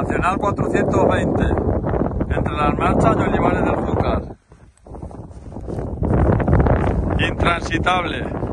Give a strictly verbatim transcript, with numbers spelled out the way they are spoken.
Nacional cuatrocientos veinte, entre las marchas y Olivares del Júcar. Intransitable.